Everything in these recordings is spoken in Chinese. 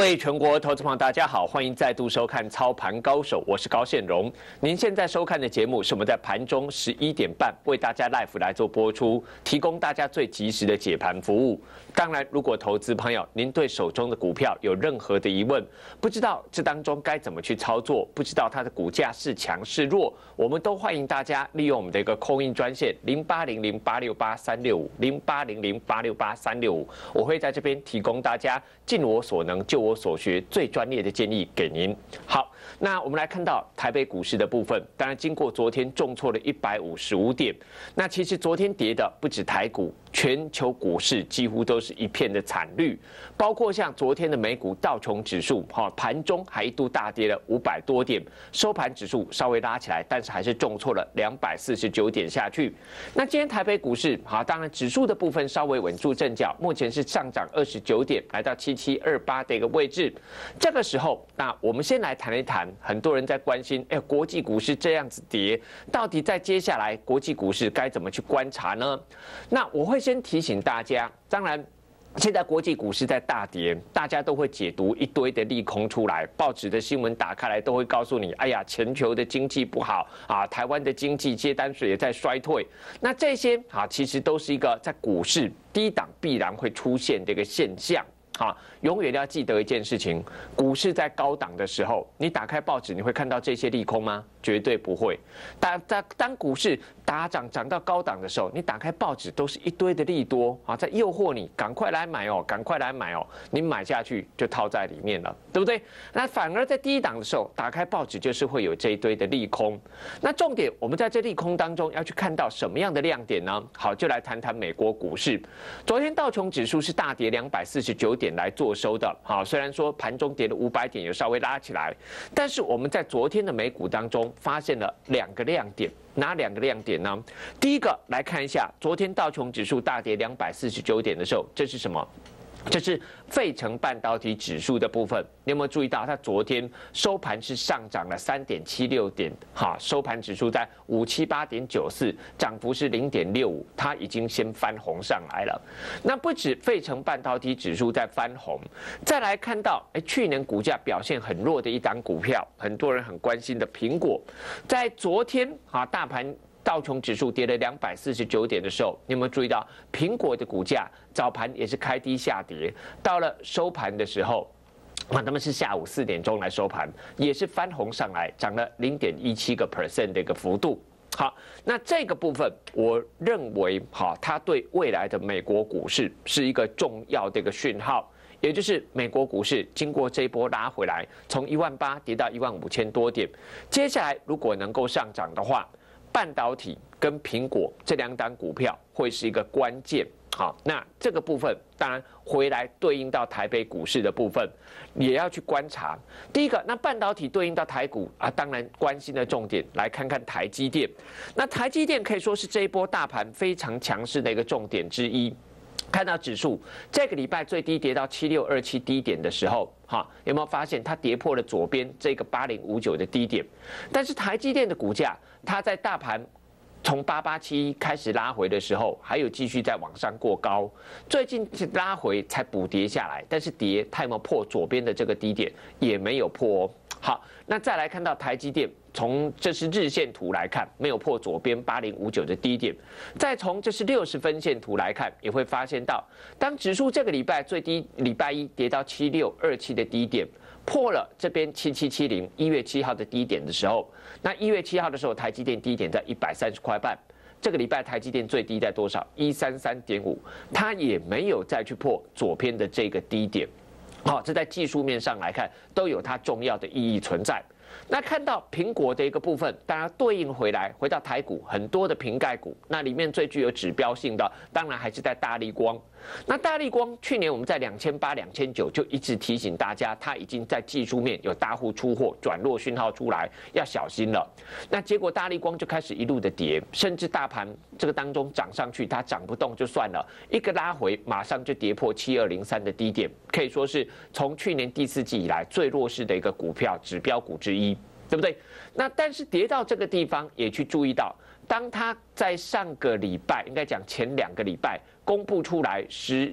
位全国投资朋友，大家好，欢迎再度收看《操盘高手》，我是高宪荣。您现在收看的节目是我们在盘中11:30为大家 live 来做播出，提供大家最及时的解盘服务。当然，如果投资朋友您对手中的股票有任何的疑问，不知道这当中该怎么去操作，不知道它的股价是强是弱，我们都欢迎大家利用我们的一个 call in 专线0800868365，0800868365，我会在这边提供大家尽我所能、就我所学最专业的建议给您。好，那我们来看到台北股市的部分，当然经过昨天重挫了155点，那其实昨天跌的不止台股，全球股市几乎都是一片的惨绿，包括像昨天的美股道琼指数，盘中还一度大跌了500多点，收盘指数稍微拉起来，但是还是重挫了249点下去。那今天台北股市，当然指数的部分稍微稳住阵脚，目前是上涨29点，来到7728的一个位置。这个时候，那我们先来谈一谈，很多人在关心，国际股市这样子跌，到底在接下来国际股市该怎么去观察呢？那我会先提醒大家，当然。现在国际股市在大跌，大家都会解读一堆的利空出来，报纸的新闻打开来都会告诉你，哎呀，全球的经济不好啊，台湾的经济接单水也在衰退。那这些其实都是一个在股市低档必然会出现的一个现象。永远要记得一件事情，股市在高档的时候，你打开报纸，你会看到这些利空吗？绝对不会。当股市打涨到高档的时候，你打开报纸都是一堆的利多在诱惑你赶快来买哦，赶快来买哦，你买下去就套在里面了，对不对？那反而在低档的时候，打开报纸就是会有这一堆的利空。那重点，我们在这利空当中要去看到什么样的亮点呢？好，就来谈谈美国股市。昨天道琼指数是大跌249点来做收的，虽然说盘中跌了500点，有稍微拉起来，但是我们在昨天的美股当中发现了2个亮点。哪2个亮点呢？第一个来看一下，昨天道琼指数大跌249点的时候，这是什么？这是费城半导体指数的部分，你有没有注意到它昨天收盘是上涨了3.76点？收盘指数在578.94，涨幅是0.65，它已经先翻红上来了。那不止费城半导体指数在翻红，再来看到，去年股价表现很弱的一档股票，很多人很关心的苹果，在昨天大盘。道琼指数跌了249点的时候，你有没有注意到苹果的股价早盘也是开低下跌，到了收盘的时候，他们是下午4点钟来收盘，也是翻红上来，涨了0.17% 的一个幅度。好，那这个部分我认为，它对未来的美国股市是一个重要的一个讯号。也就是美国股市经过这一波拉回来，从18000跌到15000多点，接下来如果能够上涨的话，半导体跟苹果这2档股票会是一个关键。好，那这个部分当然回来对应到台北股市的部分，也要去观察。第一个，那半导体对应到台股当然关心的重点，来看看台积电。那台积电可以说是这一波大盘非常强势的一个重点之一。看到指数这个礼拜最低跌到7627低点的时候，有没有发现它跌破了左边这个8059的低点？但是台积电的股价，它在大盘从8871开始拉回的时候，还有继续在往上过高，最近拉回才补跌下来，但是跌它有没有破左边的这个低点？也没有破哦。好，那再来看到台积电，从这是日线图来看，没有破左边8059的低点。再从这是60分线图来看，也会发现到，当指数这个礼拜最低礼拜一跌到7627的低点，破了这边7770，1月7号的低点的时候，那1月7号的时候，台积电低点在130块半。这个礼拜台积电最低在多少？133.5，它也没有再去破左边的这个低点。这在技术面上来看，都有它重要的意义存在。那看到苹果的一个部分，当然对应回到台股很多的瓶盖股，那里面最具有指标性的，当然还是在大立光。那大立光去年我们在2800、2900就一直提醒大家，它已经在技术面有大户出货转弱讯号出来，要小心了。那结果大立光就开始一路的跌，甚至大盘这个当中涨上去，它涨不动就算了，一个拉回马上就跌破7203的低点，可以说是从去年第4季以来最弱势的一个股票指标股之一，对不对？那但是跌到这个地方，也去注意到，当它在上个礼拜，应该讲前2个礼拜公布出来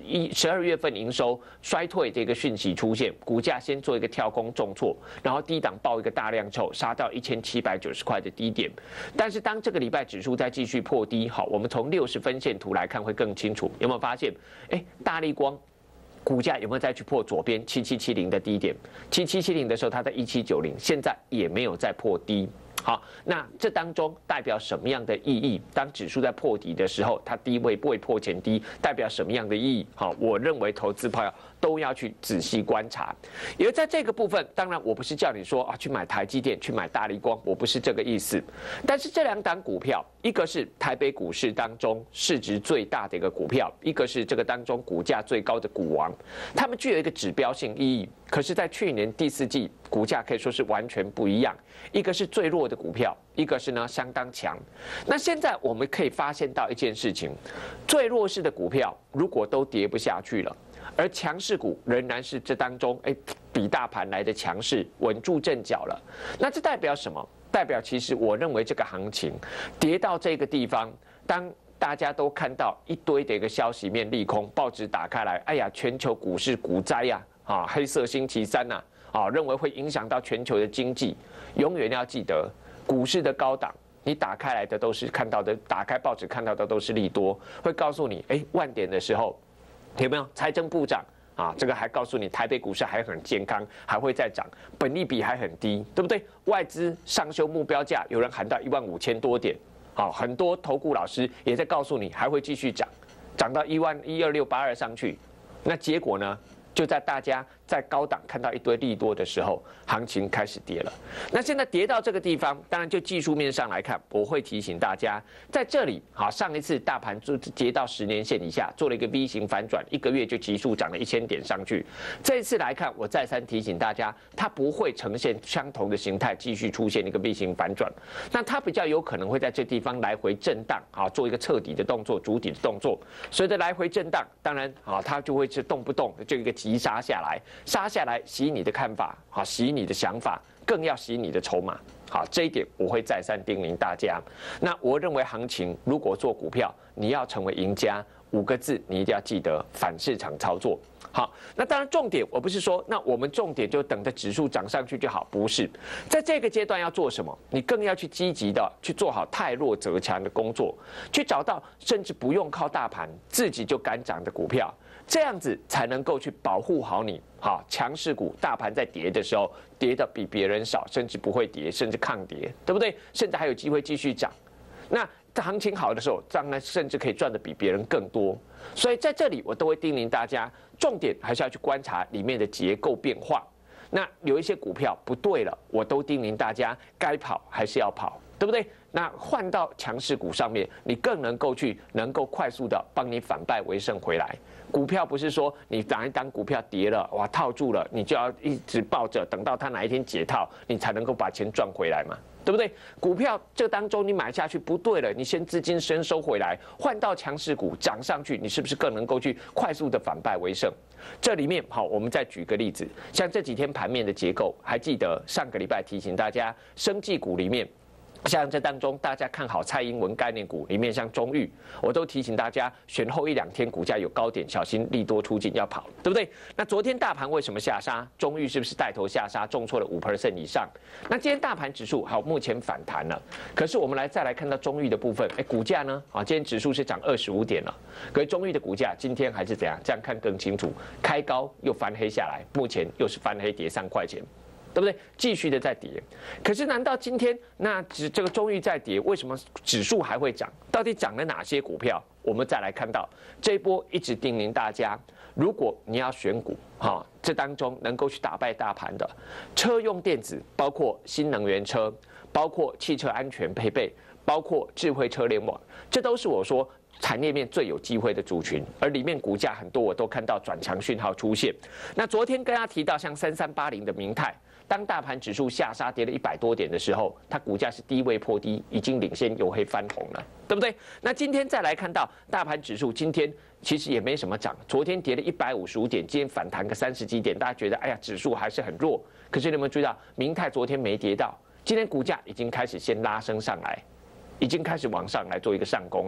12月份营收衰退这个讯息出现，股价先做一个跳空重挫，然后低档爆一个大量之后杀到1790块的低点。但是当这个礼拜指数再继续破低，好，我们从60分线图来看会更清楚，有没有发现？大立光股价有没有再去破左边7770的低点？7770的时候它在1790，现在也没有再破低。好，那这当中代表什么样的意义？当指数在破底的时候，它低位不会破前低，代表什么样的意义？好，我认为投资朋友都要去仔细观察。也在这个部分，当然我不是叫你说去买台积电、去买大立光，我不是这个意思。但是这两档股票，一个是台北股市当中市值最大的一个股票，一个是这个当中股价最高的股王，它们具有一个指标性意义。可是，在去年第4季，股价可以说是完全不一样。一个是最弱的股票，一个是呢相当强。那现在我们可以发现到一件事情：最弱势的股票如果都跌不下去了，而强势股仍然是这当中比大盘来的强势，稳住阵脚了。那这代表什么？代表其实我认为这个行情跌到这个地方，当大家都看到一堆的一个消息面利空，报纸打开来，哎呀，全球股市股灾呀！黑色星期三呐，认为会影响到全球的经济。永远要记得，股市的高档，你打开来的都是看到的，打开报纸看到的都是利多，会告诉你，万点的时候，有没有财政部长这个还告诉你台北股市还很健康，还会再涨，本益比还很低，对不对？外资上修目标价，有人喊到15000多点，很多投顾老师也在告诉你还会继续涨，涨到12682上去，那结果呢？就在大家在高档看到一堆利多的时候，行情开始跌了。那现在跌到这个地方，当然就技术面上来看，我会提醒大家，在这里，上一次大盘就跌到10年线以下，做了一个 V 型反转，1个月就急速涨了1000点上去。这一次来看，我再三提醒大家，它不会呈现相同的形态，继续出现一个 V 型反转。那它比较有可能会在这地方来回震荡，做一个彻底的动作，主体的动作。随着来回震荡，当然它就会是动不动这个急杀下来，杀下来洗你的看法，洗你的想法，更要洗你的筹码。好，这一点我会再三叮咛大家。那我认为行情如果做股票，你要成为赢家，5个字你一定要记得：反市场操作。好，那当然重点我不是说，那我们重点就等着指数涨上去就好，不是。在这个阶段要做什么？你更要去积极的去做好汰弱则强的工作，去找到甚至不用靠大盘自己就敢涨的股票。这样子才能够去保护好你。好，强势股大盘在跌的时候，跌的比别人少，甚至不会跌，甚至抗跌，对不对？甚至还有机会继续涨。那行情好的时候，当然甚至可以赚的比别人更多。所以在这里，我都会叮咛大家，重点还是要去观察里面的结构变化。那有一些股票不对了，我都叮咛大家，该跑还是要跑，对不对？那换到强势股上面，你更能够快速的帮你反败为胜回来。股票不是说你哪一档股票跌了，哇，套住了，你就要一直抱着，等到它哪一天解套，你才能够把钱赚回来嘛，对不对？股票这当中你买下去不对了，你先资金先收回来，换到强势股涨上去，你是不是更能够去快速的反败为胜？这里面好，我们再举个例子，像这几天盘面的结构，还记得上个礼拜提醒大家，生技股里面。像这当中，大家看好蔡英文概念股里面，像中裕，我都提醒大家，选后1-2天股价有高点，小心利多出尽要跑，对不对？那昨天大盘为什么下杀？中裕是不是带头下杀，重挫了5% 以上？那今天大盘指数好，目前反弹了，可是我们再来看到中裕的部分，股价呢？今天指数是涨25点了，可是中裕的股价今天还是怎样？这样看更清楚，开高又翻黑下来，目前又是翻黑跌3块钱。对不对？继续的在跌，可是难道今天这个中裕在跌，为什么指数还会涨？到底涨了哪些股票？我们再来看到这一波一直叮咛大家，如果你要选股，这当中能够去打败大盘的车用电子，包括新能源车，包括汽车安全配备，包括智慧车联网，这都是我说产业面最有机会的族群，而里面股价很多我都看到转强讯号出现。那昨天跟大家提到像3380的明泰。当大盘指数下杀跌了100多点的时候，它股价是低位破低，已经领先由黑翻红了，对不对？那今天再来看到大盘指数，今天其实也没什么涨，昨天跌了155点，今天反弹个30几点，大家觉得哎呀指数还是很弱。可是你有没有注意到，明泰昨天没跌到，今天股价已经开始先拉升上来，已经开始往上来做一个上攻了。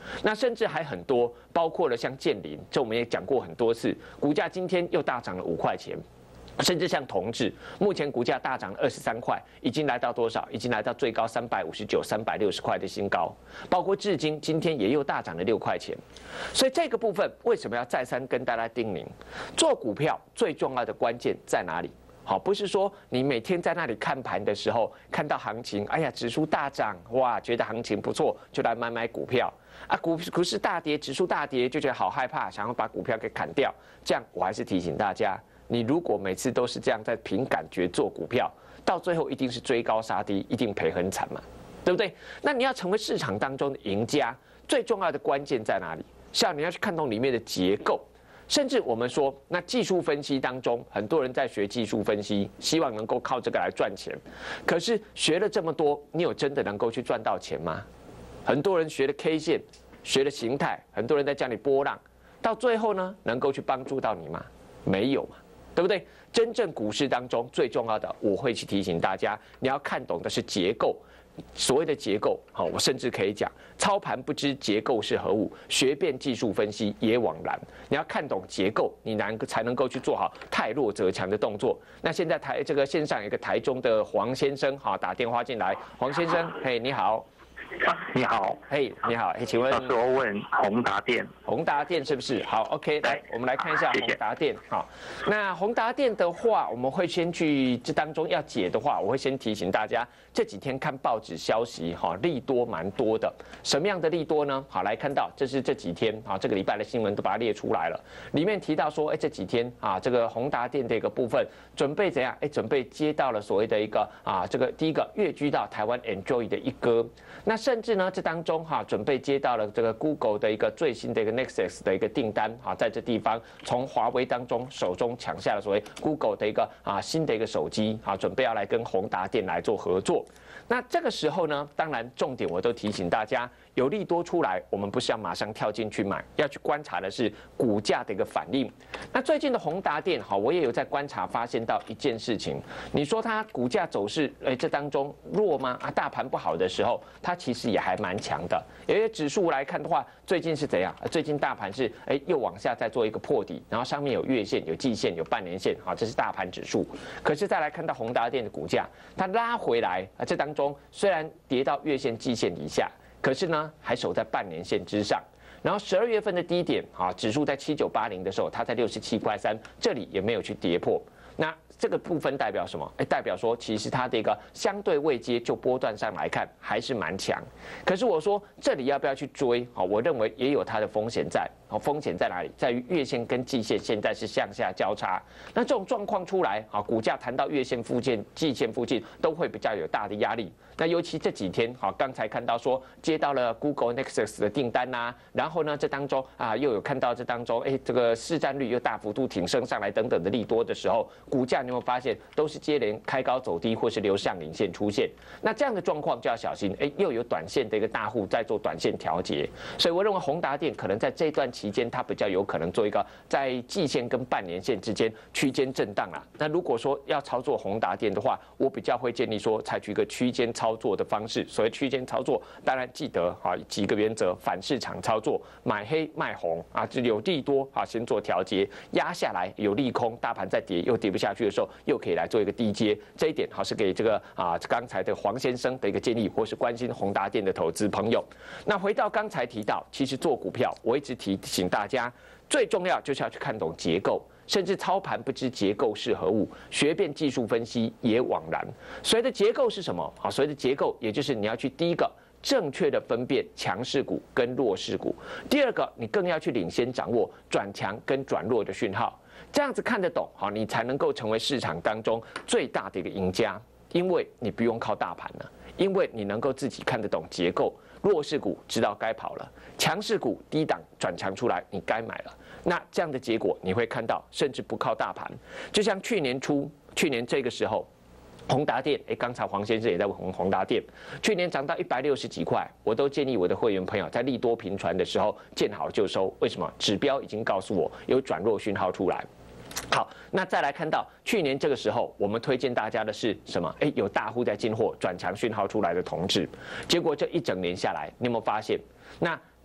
那甚至还很多，包括了像建林，这我们也讲过很多次，股价今天又大涨了5块钱。甚至像同志，目前股价大涨23块，已经来到多少？已经来到最高359、360块的新高。包括至今，今天也又大涨了6块钱。所以这个部分为什么要再三跟大家叮咛？做股票最重要的关键在哪里？好，不是说你每天在那里看盘的时候，看到行情，哎呀，指数大涨，哇，觉得行情不错，就来买股票啊。股市大跌，指数大跌，就觉得好害怕，想要把股票给砍掉。这样，我还是提醒大家。你如果每次都是这样在凭感觉做股票，到最后一定是追高杀低，一定赔很惨嘛，对不对？那你要成为市场当中的赢家，最重要的关键在哪里？像你要去看懂里面的结构，甚至我们说，那技术分析当中，很多人在学技术分析，希望能够靠这个来赚钱。可是学了这么多，你有真的能够去赚到钱吗？很多人学了 K 线，学了形态，很多人在教你波浪，到最后呢，能够去帮助到你吗？没有嘛。对不对？真正股市当中最重要的，我会去提醒大家，你要看懂的是结构。所谓的结构，好，我甚至可以讲，操盘不知结构是何物，学遍技术分析也枉然。你要看懂结构，你才能够去做好太弱则强的动作。那现在这个线上有一个台中的黄先生，好，打电话进来，黄先生，嘿，你好。 你好， 嘿，你好，请问？ 老师，我问宏达电， 宏达电是不是？好 ，OK， 来，我们来看一下宏达电。好，那宏达电的话，我们会先去这当中要解的话，我会先提醒大家，这几天看报纸消息，哈，利多蛮多的。什么样的利多呢？好，来看到这是这几天啊，这个礼拜的新闻都把它列出来了。里面提到说，哎，这几天啊，这个宏达电的一个部分准备怎样？哎，准备接到了所谓的一个啊，这个第一个跃居到台湾 Enjoy 的一哥。那甚至呢，这当中哈，准备接到了这个 Google 的一个最新的一个 Nexus 的一个订单啊，在这地方从华为当中手中抢下了所谓 Google 的一个新的一个手机啊，准备要来跟宏达电来做合作。那这个时候呢，当然重点我都提醒大家，有利多出来，我们不是要马上跳进去买，要去观察的是股价的一个反应。那最近的宏达电，好，我也有在观察，发现到一件事情，你说它股价走势，这当中弱吗？啊，大盘不好的时候，它其实也还蛮强的。有些指数来看的话，最近是怎样？最近大盘是又往下再做一个破底，然后上面有月线、有季线、有半年线，好，这是大盘指数。可是再来看到宏达电的股价，它拉回来啊，这当中虽然跌到月线、季线以下，可是呢还守在半年线之上。然后12月份的低点啊，指数在7980的时候，它在67块3，这里也没有去跌破。那这个部分代表什么？代表说其实它的一个相对位阶，就波段上来看还是蛮强。可是我说这里要不要去追？我认为也有它的风险在。风险在哪里？在于月线跟季线现在是向下交叉。那这种状况出来，股价弹到月线附近、季线附近，都会比较有大的压力。那尤其这几天，刚才看到说接到了 Google Nexus 的订单呐，然后呢，这当中又有看到这当中，这个市占率又大幅度挺升上来等等的利多的时候，股价你有没有发现都是接连开高走低，或是留上影线出现？那这样的状况就要小心，又有短线的一个大户在做短线调节，所以我认为宏达电可能在这段期间，它比较有可能做一个在季线跟半年线之间区间震荡啦。那如果说要操作宏达电的话，我比较会建议说采取一个区间操作的方式。所谓区间操作，当然记得几个原则：反市场操作，买黑卖红就有利多先做调节，压下来有利空，大盘在跌又跌不下去的时候，又可以来做一个低接。这一点是给这个刚才的黄先生的一个建议，或是关心宏达电的投资朋友。那回到刚才提到，其实做股票，我一直提醒大家，最重要就是要去看懂结构。甚至操盘不知结构是何物，学遍技术分析也枉然。所谓的结构是什么？所谓的结构，也就是你要去第一个正确的分辨强势股跟弱势股，第二个你更要去领先掌握转强跟转弱的讯号，这样子看得懂，你才能够成为市场当中最大的一个赢家，因为你不用靠大盘了，因为你能够自己看得懂结构。弱势股知道该跑了，强势股低档转强出来，你该买了。那这样的结果你会看到，甚至不靠大盘，就像去年这个时候，宏达电，刚才黄先生也在问宏达电，去年涨到160几块，我都建议我的会员朋友在利多频传的时候见好就收。为什么？指标已经告诉我有转弱讯号出来。好，那再来看到去年这个时候，我们推荐大家的是什么？有大户在进货，转强讯号出来的同志。结果这一整年下来，你有没有发现？那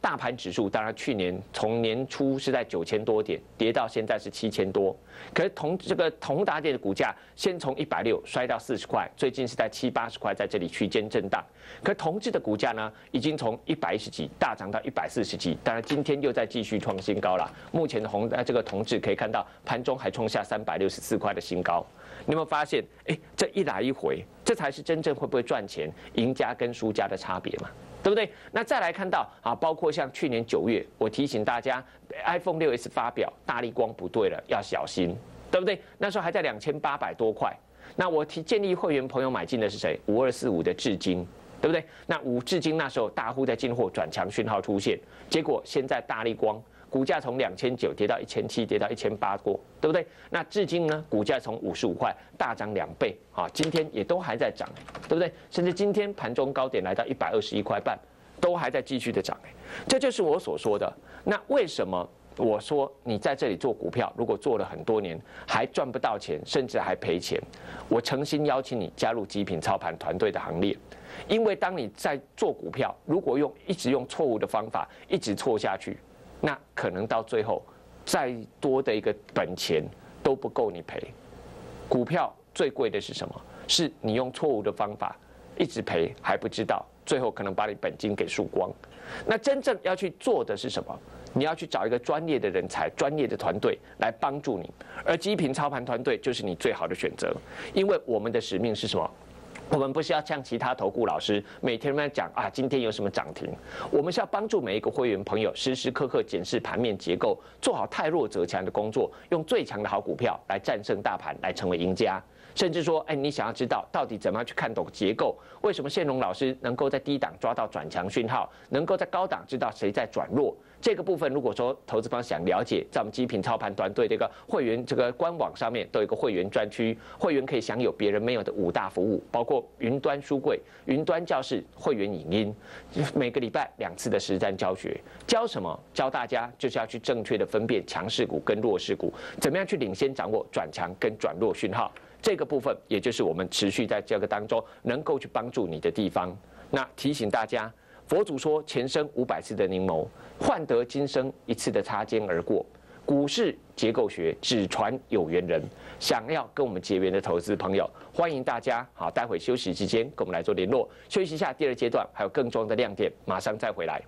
大盘指数当然去年从年初是在9000多点，跌到现在是7000多。可是这个宏达电的股价先从160摔到40块，最近是在70、80块，在这里区间震荡。可是同志的股价呢，已经从110几大涨到140几，当然今天又在继续创新高了。目前的这个同志可以看到盘中还冲下364块的新高。你有没有发现？这一来一回，这才是真正会不会赚钱、赢家跟输家的差别嘛？对不对？那再来看到包括像去年9月，我提醒大家 ，iPhone 6S 发表，大立光不对了，要小心，对不对？那时候还在2800多块。那我建议会员朋友买进的是谁？5245的智晶，对不对？那智晶那时候大户在进货，转强讯号出现，结果现在大立光股价从2900跌到1700，跌到1800多，对不对？那至今呢，股价从55块大涨2倍，今天也都还在涨，对不对？甚至今天盘中高点来到121块半，都还在继续的涨，这就是我所说的。那为什么我说你在这里做股票，如果做了很多年还赚不到钱，甚至还赔钱，我诚心邀请你加入极品操盘团队的行列。因为当你在做股票，如果一直用错误的方法，一直错下去，那可能到最后，再多的一个本钱都不够你赔。股票最贵的是什么？是你用错误的方法一直赔还不知道，最后可能把你本金给输光。那真正要去做的是什么？你要去找一个专业的人才、专业的团队来帮助你，而极品操盘团队就是你最好的选择。因为我们的使命是什么？我们不是要像其他投顾老师每天在讲今天有什么涨停，我们是要帮助每一个会员朋友时时刻刻检视盘面结构，做好汰弱则强的工作，用最强的好股票来战胜大盘，来成为赢家。甚至说，你想要知道到底怎么样去看懂结构？为什么宪龙老师能够在低档抓到转强讯号，能够在高档知道谁在转弱？这个部分，如果说投资方想了解，在我们极品操盘团队这个会员这个官网上面都有一个会员专区，会员可以享有别人没有的5大服务，包括云端书柜、云端教室、会员影音，每个礼拜2次的实战教学。教什么？教大家就是要去正确的分辨强势股跟弱势股，怎么样去领先掌握转强跟转弱讯号。这个部分，也就是我们持续在这个当中能够去帮助你的地方。那提醒大家，佛祖说前生500次的凝眸，换得今生1次的擦肩而过。股市结构学只传有缘人，想要跟我们结缘的投资朋友，欢迎大家待会休息之间跟我们来做联络。休息一下，第2阶段还有更重的亮点，马上再回来。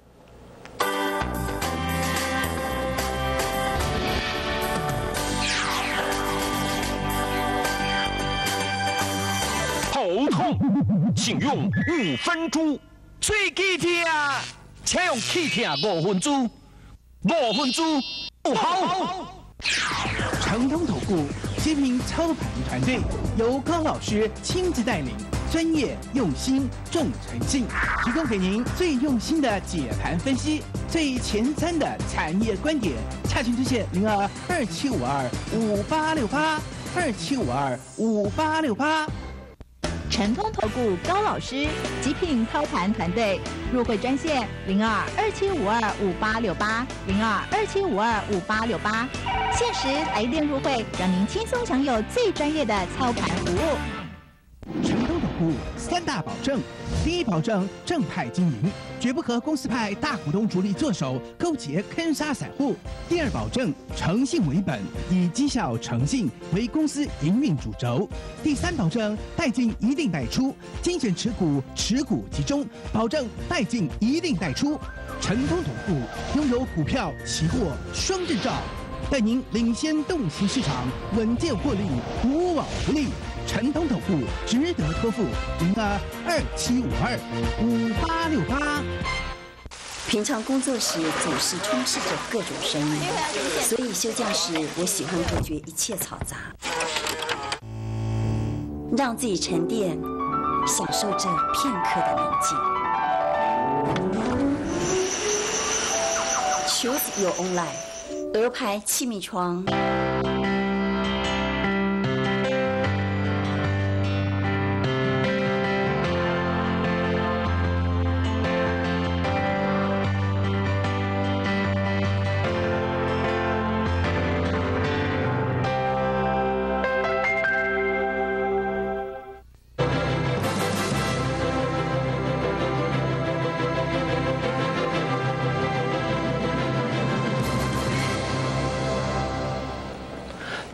头痛，请用5分猪。嘴齿痛，请用气痛5分猪。5分猪不好。 长通投顾极品操盘团队由高老师亲自带领，专业用心重诚信，提供给您最用心的解盘分析，最前瞻的产业观点。洽询热线02-2752-5868，2752-5868。 诚通投顾高老师极品操盘团队入会专线02-2752-5868，02-2752-5868，限时来电入会，让您轻松享有最专业的操盘服务。 诚通投顾3大保证：第一，保证正派经营，绝不和公司派大股东主力做手，勾结坑杀散户；第二，保证诚信为本，以绩效诚信为公司营运主轴；第三，保证带进一定带出，精选持股，持股集中，保证带进一定带出。诚通投顾拥有股票、期货双证照，带您领先动息市场，稳健获利，无往不利。诚通投顾值得托付，02-2752-5868。 平常工作时总是充斥着各种声音，所以休假时我喜欢隔绝一切嘈杂，让自己沉淀，享受这片刻的宁静。Choose your own life， 鹅牌气密窗。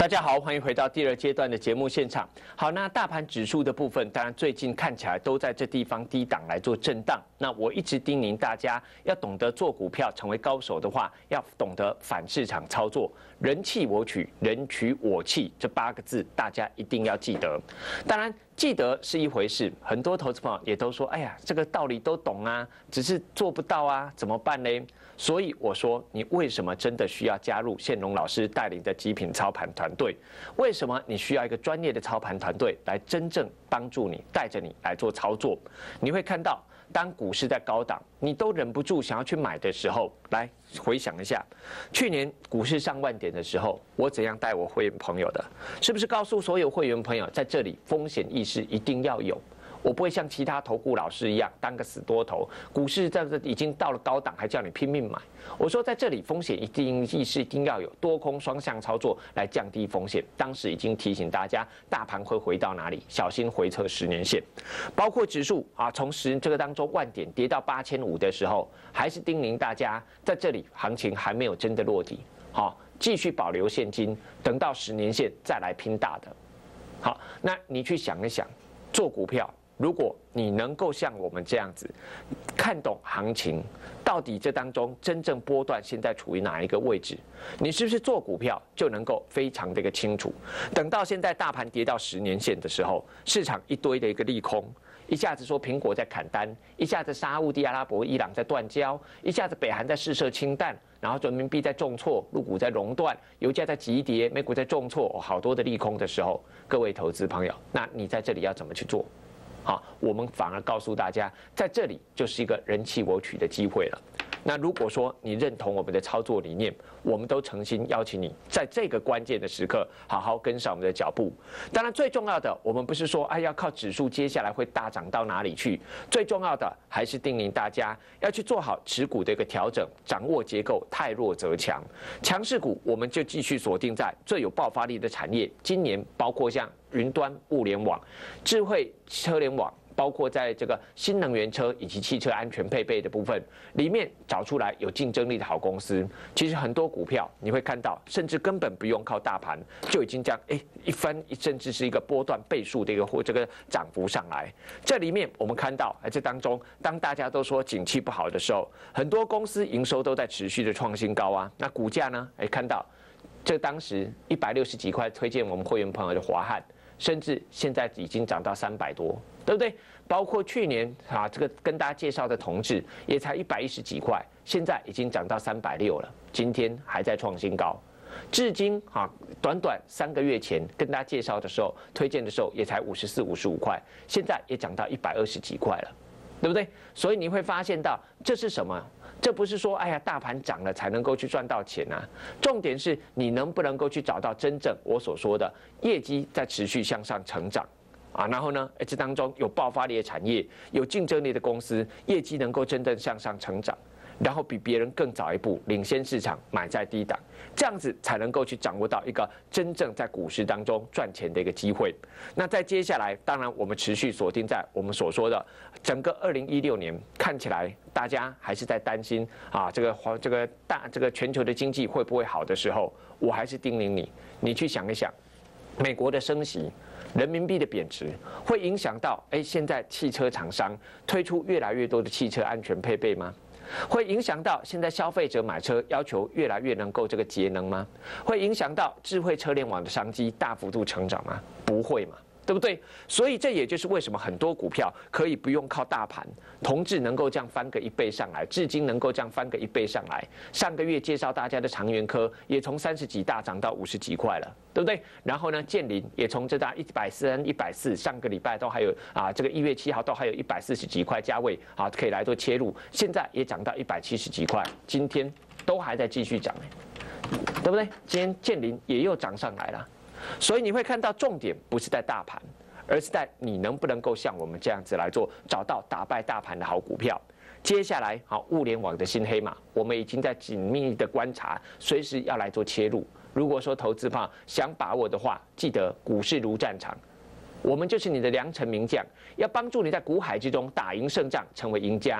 大家好，欢迎回到第二阶段的节目现场。好，那大盘指数的部分，当然最近看起来都在这地方低档来做震荡。那我一直叮咛大家，要懂得做股票，成为高手的话，要懂得反市场操作，人弃我取，人取我弃，这8个字大家一定要记得。当然，记得是一回事，很多投资朋友也都说，哎呀，这个道理都懂啊，只是做不到啊，怎么办呢？所以我说，你为什么真的需要加入宪龙老师带领的极品操盘团队？为什么你需要一个专业的操盘团队来真正帮助你，带着你来做操作？你会看到，当股市在高档，你都忍不住想要去买的时候，来回想一下，去年股市上万点的时候，我怎样带我会员朋友的？是不是告诉所有会员朋友，在这里风险意识一定要有？我不会像其他投顾老师一样当个死多头，股市在这已经到了高档，还叫你拼命买。我说在这里风险意识一定要有，多空双向操作来降低风险。当时已经提醒大家，大盘会回到哪里，小心回测10年线。包括指数啊，从这个当中万点跌到8500的时候，还是叮咛大家，在这里行情还没有真的落底，好，继续保留现金，等到10年线再来拼大的。好，那你去想一想，做股票。如果你能够像我们这样子看懂行情，到底这当中真正波段现在处于哪一个位置，你是不是做股票就能够非常的一个清楚？等到现在大盘跌到10年线的时候，市场一堆的一个利空，一下子说苹果在砍单，一下子沙烏地阿拉伯、伊朗在断交，一下子北韩在试射氢弹，然后人民币在重挫，陆股在熔断，油价在急跌，美股在重挫，好多的利空的时候，各位投资朋友，那你在这里要怎么去做？好，我们反而告诉大家，在这里就是一个人弃我取的机会了。那如果说你认同我们的操作理念，我们都诚心邀请你在这个关键的时刻好好跟上我们的脚步。当然，最重要的，我们不是说要靠指数接下来会大涨到哪里去，最重要的还是叮咛大家要去做好持股的一个调整，掌握结构，太弱则强。强势股我们就继续锁定在最有爆发力的产业，今年包括像云端、物联网、智慧车联网。包括在这个新能源车以及汽车安全配备的部分里面找出来有竞争力的好公司，其实很多股票你会看到，甚至根本不用靠大盘就已经这样一分，甚至是一个波段倍数的一个或这个涨幅上来。这里面我们看到，这当中当大家都说景气不好的时候，很多公司营收都在持续的创新高啊，那股价呢？看到这当时160几块推荐我们会员朋友的华汉。甚至现在已经涨到300多，对不对？包括去年这个跟大家介绍的同志也才110几块，现在已经涨到360了，今天还在创新高。至今短短3个月前跟大家介绍的时候，推荐的时候也才54、55块，现在也涨到120几块了，对不对？所以你会发现到这是什么？这不是说大盘涨了才能够去赚到钱啊，重点是你能不能够去找到真正我所说的业绩在持续向上成长啊，然后呢，这当中有爆发力的产业，有竞争力的公司，业绩能够真正向上成长。然后比别人更早一步领先市场，买在低档，这样子才能够去掌握到一个真正在股市当中赚钱的一个机会。那在接下来，当然我们持续锁定在我们所说的整个2016年，看起来大家还是在担心这个全球的经济会不会好的时候，我还是叮咛你去想一想，美国的升息。人民币的贬值会影响到现在汽车厂商推出越来越多的汽车安全配备吗？会影响到现在消费者买车要求越来越能够这个节能吗？会影响到智慧车联网的商机大幅度成长吗？不会嘛，对不对？所以这也就是为什么很多股票可以不用靠大盘，同志能够这样翻个1倍上来，至今能够这样翻个1倍上来。上个月介绍大家的长源科也从30几大涨到50几块了，对不对？然后呢，建林也从这大130、140，上个礼拜都还有这个1月7号都还有140几块价位可以来做切入，现在也涨到170几块，今天都还在继续涨，对不对？今天建林也又涨上来了。所以你会看到重点不是在大盘，而是在你能不能够像我们这样子来做，找到打败大盘的好股票。接下来物联网的新黑马，我们已经在紧密的观察，随时要来做切入。如果说投资朋友想把握的话，记得股市如战场，我们就是你的良辰名将，要帮助你在股海之中打赢胜仗，成为赢家。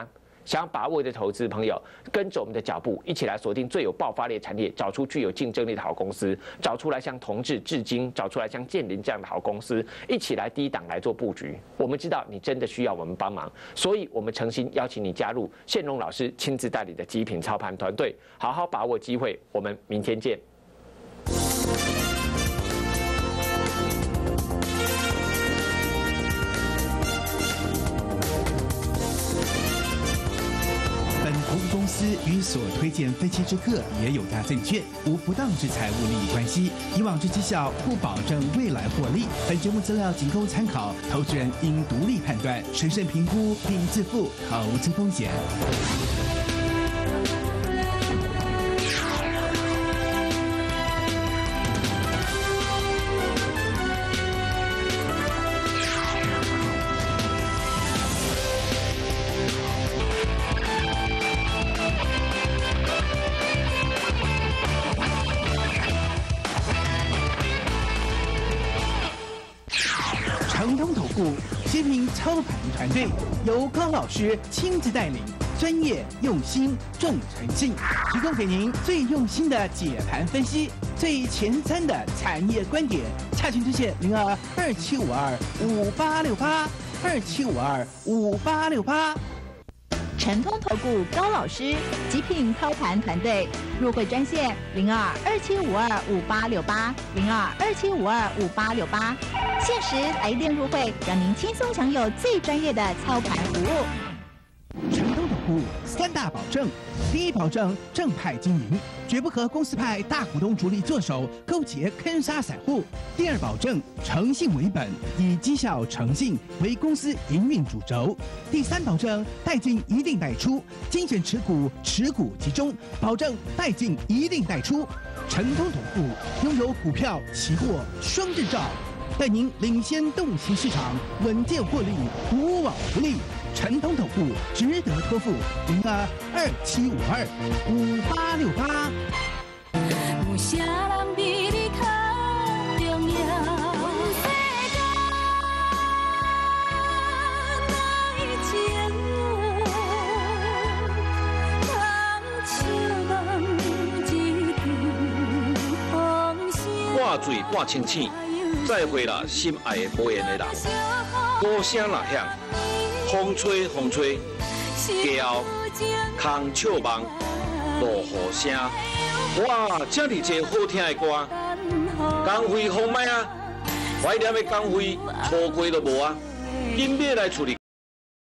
想要把握的投资朋友，跟着我们的脚步，一起来锁定最有爆发力的产业，找出具有竞争力的好公司，找出来像同志、至今，找出来像建林这样的好公司，一起来低档来做布局。我们知道你真的需要我们帮忙，所以我们诚心邀请你加入宪荣老师亲自带领的极品操盘团队，好好把握机会。我们明天见。 本服务公司与所推荐分期之客也有大证券，无不当之财务利益关系。以往之绩效不保证未来获利。本节目资料仅供参考，投资人应独立判断、审慎评估并自负投资风险。成通投顾极品操盘团队由高老师亲自带领，专业用心重诚信，提供给您最用心的解盘分析，最前瞻的产业观点。洽询热线02-2752-5868，2752-5868。 陈通投顾高老师极品操盘团队入会专线02-2752-5868，02-2752-5868，限时来电入会，让您轻松享有最专业的操盘服务。 成通投顾三大保证：第一保证正派经营，绝不和公司派大股东主力做手勾结坑杀散户；第二保证诚信为本，以绩效诚信为公司营运主轴；第三保证带进一定带出，精选持股，持股集中，保证带进一定带出。成通投顾拥有股票、期货双证照，带您领先动心市场，稳健获利，无往不利。成通投顾值得托付，02-2752-5868。 有啥人比你较重要？世间哪一情通笑望一场风声。 半醉半清醒，再会啦，心爱的无缘的人。歌声若响，风吹风吹，街后空笑梦，落雨声。哇，这么多好听的歌，江辉放麦啊！怀念的江辉，错过都无啊，今日来处理。